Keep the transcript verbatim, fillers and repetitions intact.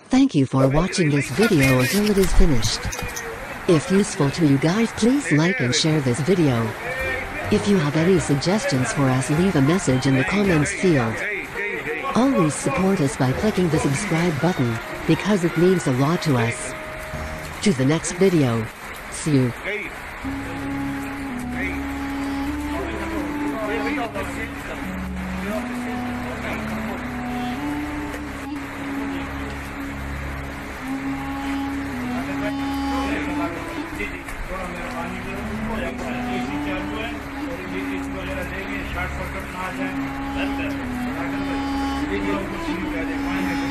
Thank you for watching this video until it is finished. If useful to you guys, please like and share this video. If you have any suggestions for us, leave a message in the comments field. Always support us by clicking the subscribe button, because it means a lot to us. To the next video. See you. Short circuit ना आ जाए